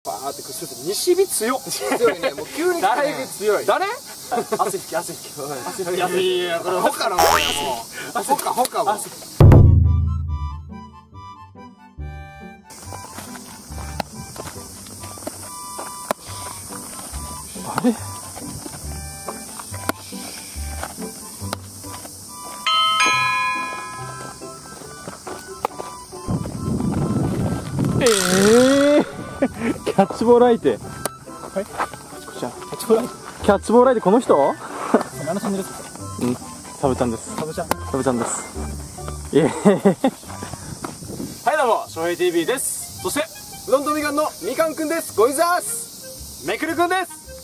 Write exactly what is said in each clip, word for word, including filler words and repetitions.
バーってくっすると西日強っ。 強いね。もう急にだいぶ強い。誰？ 汗拭き汗拭き汗拭き。 いやいやこれほかのほかほかも。 あれ？ええー、キャッチボール相手。はい。キャッチボール。キャッチボール相手この人？ 何のチャンネルですか？ うん、サブちゃんです。 サブちゃん。 サブちゃんです。イエーイ。はいどうも、翔平 ティーブイ です。そしてロンドンみかんのみかんくんです。ゴイザース。 めくるくんです。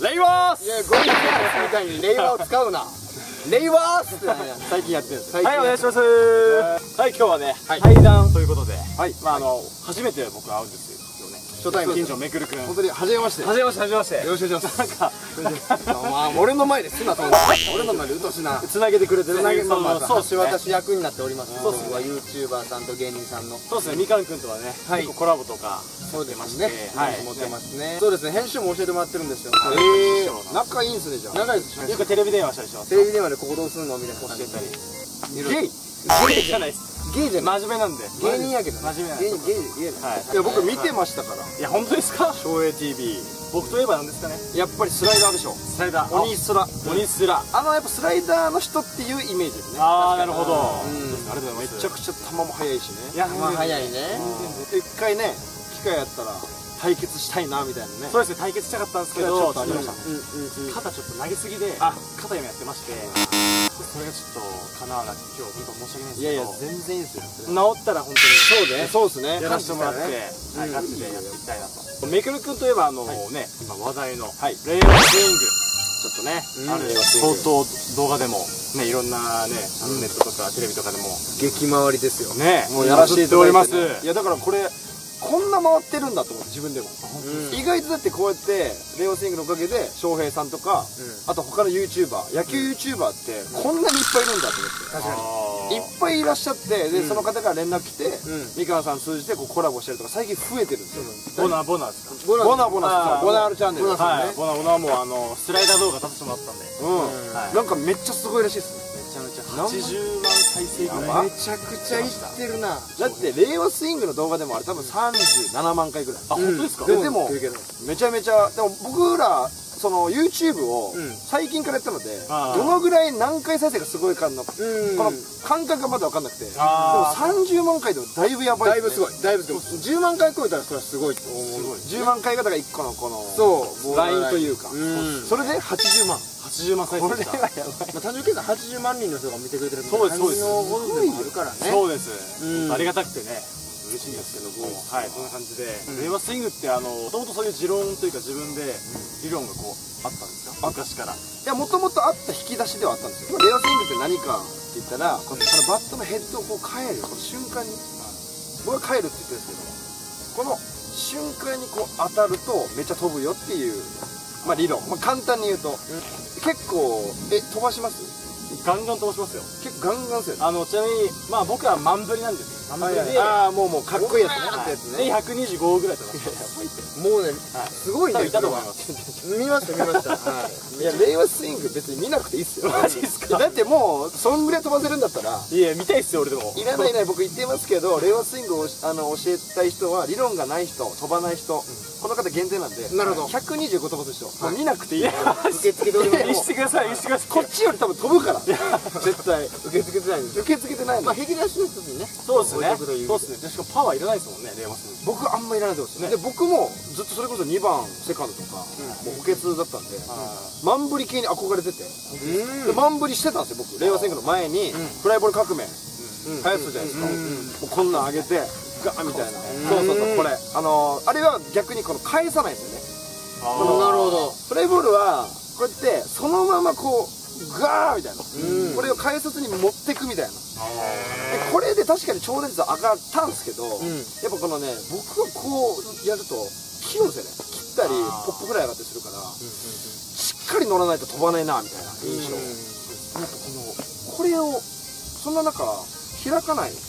レイワース。 いやゴイザースみたいにレイワーを使うな。レイワースって最近やってるんです。 はい、お願いします。はい、今日はね、 はい対談ということで、 はい、 まああの初めて僕会うんですよね。初対面近所めくるくん。 本当に初めまして。 初めまして初めまして。よろしくお願いします。 なんかまあ俺の前ですなそんな。俺の前でうとしな。 つなげてくれてね。 つなげまあまあそう橋渡し役になっております。 そうですね。 僕はユーチューバーさんと芸人さんの。 そうですね。みかんくんとはね、結構コラボとかそうですね。 はい、 持ってますね。そうですね。編集も教えてもらってるんですよ。 ええ、 仲いいんすねじゃあ。仲いいです。 よくテレビ電話したりします。 テレビ電話でここどうするのみたいな教えたり。 ゲイ？ ゲイじゃないです。 ゲイじゃない。 真面目なんで。 芸人やけど。 真面目なんで。ゲイゲイゲイ。はい。いや僕見てましたから。 いや本当ですか？翔平 ティーブイ。僕といえばなんですかね。 やっぱりスライダーでしょ。 スライダー。 鬼スラ。 鬼スラ。 あのやっぱスライダーの人っていうイメージですね。 ああなるほど。 ありがとうございます。めちゃくちゃ球も速いしね。 いや球速いね。一回ね機会やったら対決したいなみたいなね。 そうですね、対決したかったんですけど、 ありました。 肩ちょっと投げすぎで、あ、肩今やってまして、それがちょっとかなわなくて、今日本当申し訳ないんですけど。いやいや全然いいですよ。治ったら本当にそうで、そうですね。やらせてもらって、ガチでやっていきたいなと。めくるくんといえばあのね、今話題のレイワスイング。ちょっとね、あれ相当動画でもね、いろんなね、ネットとかテレビとかでも激回りですよね。 もうやらせていただいております。 いやだからこれこんな回ってるんだと思って自分でも意外とだってこうやってレイワスイングのおかげで翔平さんとかあと他の ユーチューバー野球 ユーチューバーってこんなにいっぱいいるんだと思って確かにいっぱいいらっしゃってでその方から連絡来てみかんさん通じてこうコラボしてるとか最近増えてるんですよ。 ボナボナですか？ ボナボナボナあるチャンネル。 ボナボナはもうあのスライダー動画出させてもらったんで、 うんなんかめっちゃすごいらしいですね。 めちゃめちゃはちじゅうまん再生ぐらい。 めちゃくちゃいってるな。だってレイワスイングの動画でもあれ多分さんじゅうななまんかいぐらい。 あ本当ですか？ でもめちゃめちゃでも僕らその ユーチューブ を最近からやったのでどのぐらい何回再生がすごいかのこの感覚がまだ分かんなくて、でもさんじゅうまんかいでもだいぶやばいですね。だいぶすごい。だいぶすごい。じゅうまんかい超えたらそれはすごいと思う。じゅうまんかいがだからいっこのこのそうラインというか、それではちじゅうまん。 はちじゅうまん再生した。 これはやばい。まあ単純計算はちじゅうまんにんの人が見てくれてるみたいなそうですそうです。 感じのことでもあるからね。 そうです。ありがたくてね。嬉しいんですけども、はい、そんな感じで、レイワスイングってあのもともとそういう持論というか自分で理論がこうあったんですか？昔から。いやもともとあった引き出しではあったんですよ。レイワスイングって何かって言ったら、このバットのヘッドをこう変えるこの瞬間に、僕は変えるって言ってるんですけど、この瞬間にこう当たるとめっちゃ飛ぶよっていうまあ理論。まあ簡単に言うと、結構え飛ばします？ ガンガン飛ばしますよ。 結構ガンガンですよ。 あのちなみにまあ僕は万振りなんですよ。万振りで、 ああもうもうかっこいいやつね。ってやつね。 でひゃくにじゅうごぐらい飛ばす。 もうねすごいね。 いたと思います。 見ました見ました。はい。いやレイワスイング別に見なくていいっすよ。 マジですか？ だってもうそんぐらい飛ばせるんだったら。 いや見たいっすよ俺でも。 いらないいらない僕言ってますけど、レイワスイングをあの教えたい人は理論がない人飛ばない人この方限定なんで。なるほど。ひゃくにじゅうご飛ばす人。もう見なくていい。受け付けております。 見してください見してください。 こっちより多分飛ぶから。絶対受け付けてないんです。受け付けてないの。まあ引き出しの一つにね。 そうですね。そうですね。しかもパワーいらないですもんね、レイワスイング。 僕あんまいらないと思うんですね。で僕もずっとそれこそにばんセカンドとかもう補欠だったんで、万振り系に憧れてて、で万振りしてたんですよ僕。レイワスイングの前にフライボール革命流行ってたじゃないですか。もうこんなん上げてガーみたいな。そうそうそうこれあのあれは逆にこの返さないんですよね。なるほど。フライボールはこうやってそのままこうガーみたいな、これを改札に持ってくみたいな。でこれで確かに超伝率上がったんですけど、やっぱこのね僕はこうやると切るんですよね。切ったりポップフライ上がったりするから、しっかり乗らないと飛ばないなみたいな印象。やっぱこのこれをそんな中開かない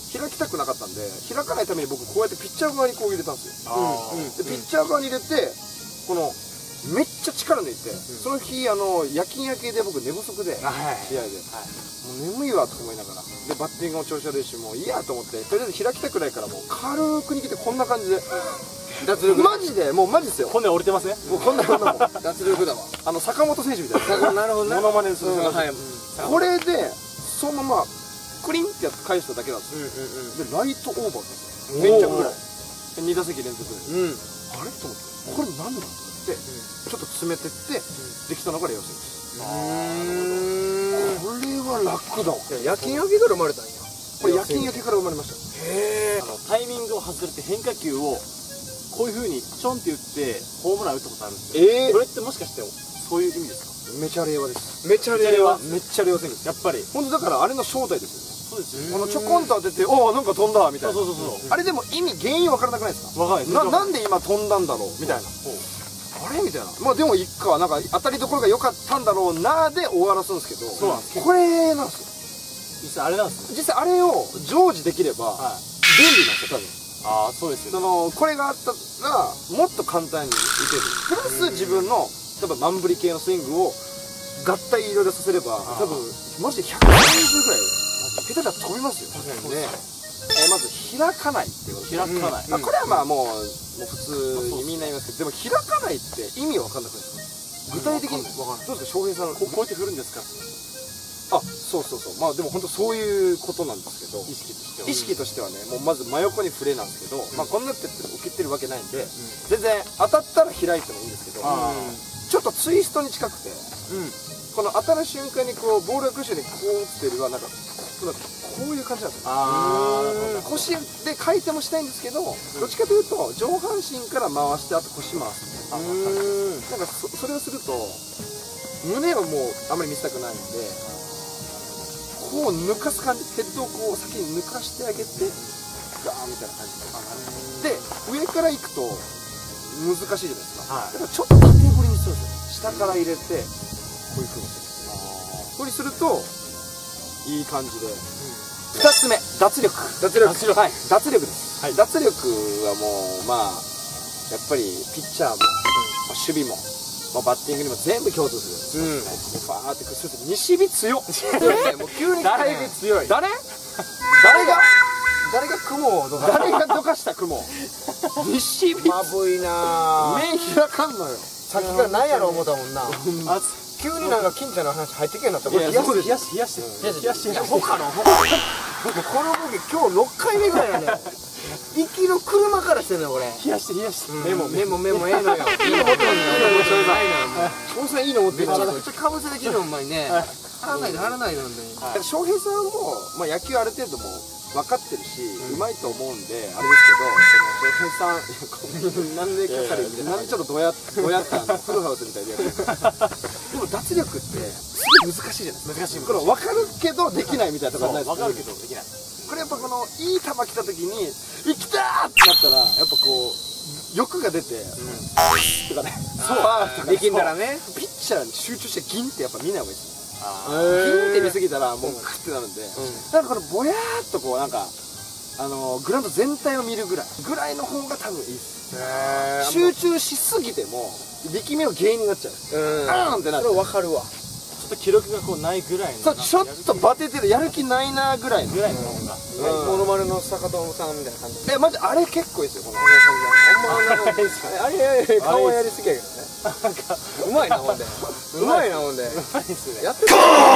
開きたくなかったんで、開かないために僕こうやってピッチャー側にこう入れたんですよ。でピッチャー側に入れてこのめっちゃ力抜いて、その日あの夜勤明けで僕寝不足で試合でもう眠いわと思いながら、でバッティングも調子悪いしもういいやと思って、とりあえず開きたくないからもう軽く握ってこんな感じで脱力、マジでもうマジですよ。 骨折れてますね。 もうこんなこんなもん脱力だわ。 あの坂本選手みたいな、 なるほどね。 モノマネする、 はい。 これでそのままクリンってやって返しただけなんですよ。でライトオーバーなんですよ、めっちゃぐらいでに打席連続で、うん、あれと思ってこれ何だってちょっと詰めてってできたのがレオ選手。これは楽だわ。 夜勤明けから生まれたんや。 これ夜勤明けから生まれました。 へえ。タイミングを外れて変化球をこういう風にちょんって打ってホームラン打ったことあるんですよ。ええ。それってもしかしてそういう意味ですか？ めちゃ令和です。 めちゃ令和。 めっちゃ令和選手です。やっぱり本当だからあれの正体ですよね。 そうですよ。 このちょこんと当てて、おおなんか飛んだみたいな。 そうそうそうそう。 あれでも意味原因わからなくないですか？わかんない。ななんで今飛んだんだろうみたいな。あれみたいな。まあでもいっかなんか当たりどころが良かったんだろうなで終わらすんですけど、そうなんです。これなんですよ。 実際あれなんですね。実際あれを常時できれば便利なんですよ多分。 ああそうですよ。 そのこれがあったらもっと簡単に打てる。プラス自分の例えばマンブリ系のスイングを合体いろいろさせれば多分マジでひゃくさんじゅうぐらい下手だと飛びますよ。ね。えまず開かないっていうこと。 開かない。 あこれはまあもうもう普通にみんな言いますけど、でも開かないって意味わかんなくないですか？具体的にわかんない。どうですか翔平さん。 こうやって振るんですか？ あそうそうそう。まあでも本当そういうことなんですけど、意識としては意識としてはね、もうまず真横に振れなんですけど、まあこんなって受けてるわけないんで全然当たったら開いてもいいんですけど、ちょっとツイストに近くて、この当たる瞬間にこうボールがクッションにこう打ってるはなんかこういう感じなんですよ。腰で回転もしたいんですけど、どっちかというと上半身から回してあと腰回す。なんかそそれをすると胸をもうあまり見せたくないんで、こう抜かす感じ、ヘッドをこう先に抜かしてあげてガーンみたいな感じで、で上から行くと難しいじゃないですか。だからちょっと縦振りにするんですよ。下から入れてこういうふうにする。これにするといい感じで。ふたつめ脱力。脱力。はい脱力です。脱力はもうまあやっぱりピッチャーも守備もバッティングにも全部共通する。うん。ファーってくっする。西日強っ。もう急に誰が強い。誰？誰が？誰が雲をどかした？誰がどかした雲？西日。まぶいな。目開かんのよ。 さっきから何やろ思ったもんな。急になんか金ちゃんの話入ってけんなった。これ冷やして冷やして冷やして冷やして。他の他の。このボケ今日ろっかいめぐらいやね。行きの車からしてんのよこれ。冷やして冷やして。メモメモメモええのよ。いいの持ってるんだよ。翔平さんいいの持ってる。めちゃくちゃかぶせできるのお前ね。貼らないで貼らないで本当に。翔平さんもまあ野球ある程度も分かってるしうまいと思うんであれですけど、翔平さんなんでキャサリンみたいな、なんでちょっとどうやどうやったのフルハウスみたいでやる。でも脱力ってすごい難しいじゃないですか。難しい。これ分かるけどできないみたいなところないですか。分かるけどできない。これやっぱこのいい球来た時に「いきた!」ってなったらやっぱこう欲が出て「とかねそうできんだらね、ピッチャーに集中してギンってやっぱ見ない方がいいです。ギンって見すぎたらもうクッてなるんで、だからこれぼやーっとこうなんかあのグラウンド全体を見るぐらいぐらいの方が多分いいです。集中しすぎても力みの原因になっちゃう。うんってなって。それ分かるわ。ちょっと記録がこうないぐらいの。そうちょっとバテてるやる気ないなぐらいのぐらいの方が。モノマネの坂友さんみたいな感じ。えマジあれ結構いいですよこの。あれあれ顔はやりすぎやけどね。うまいなほんで。うまいなほんで。うまいですね。やってる。ど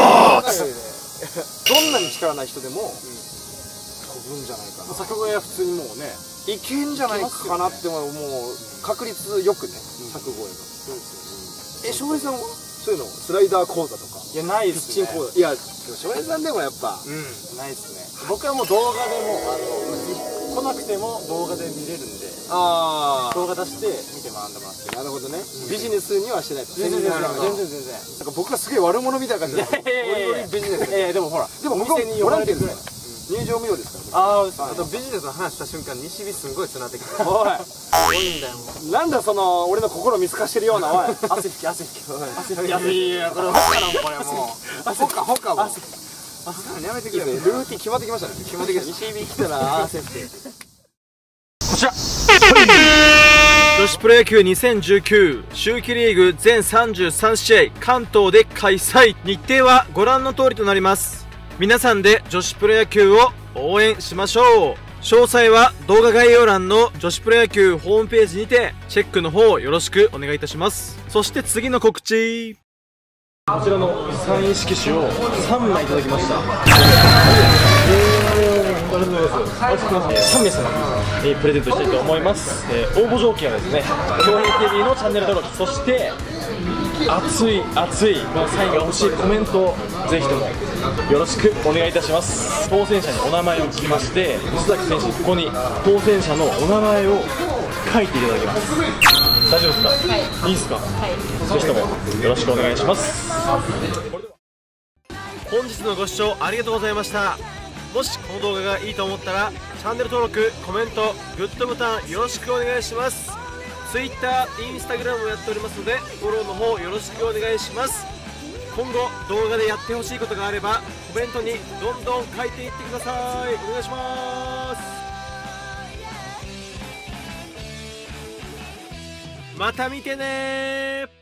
んなに力ない人でも飛ぶんじゃないかな。柵越えは普通にもうねいけんじゃないかなってもう確率よくね柵越えが。え翔平さんはそういうのスライダー講座とか。いやないですね。ピッチング講座。いや翔平さんでもやっぱないですね。僕はもう動画でもあの来なくても動画で見れるんで。ああ動画出して見て学んでもらって。なるほどね。ビジネスにはしてないと。全然全然全然全然。なんか僕がすげえ悪者みたいな感じで。ゴリゴリビジネス。ええでもほらでも僕はボランティアです。入場無料ですから。あああとビジネスの話した瞬間西日すんごいつなってきて。おいすごいんだよ。なんだその俺の心見透かしてるようなおい。汗拭き汗拭き汗拭き。いやこれほかのこれもうほかほかも。 やめてくれ。ルーティン決まってきましたね。決まってきました。西日来たらあーせって。 こちら女子プロ野球にせんじゅうきゅう秋季リーグ全さんじゅうさんしあい関東で開催。日程はご覧の通りとなります。皆さんで女子プロ野球を応援しましょう。詳細は動画概要欄の女子プロ野球ホームページにてチェックの方よろしくお願いいたします。そして次の告知、こちらのサイン色紙をさんまいいただきました。ありがとうございます。さんめいさまにプレゼントしたいと思います。えー、応募条件はですね、恭平 ティービー のチャンネル登録、そして熱い熱い、まあ、サインが欲しいコメントをぜひともよろしくお願いいたします。当選者にお名前を聞きまして、石崎選手にここに当選者のお名前を書いていただきます。大丈夫ですか？はい、いいですか？はい、ぜひともよろしくお願いします。本日のご視聴ありがとうございました。もしこの動画がいいと思ったらチャンネル登録、コメント、グッドボタンよろしくお願いします。 Twitter、Instagram もやっておりますのでフォローの方よろしくお願いします。今後動画でやってほしいことがあればコメントにどんどん書いていってください。お願いします。また見てねー。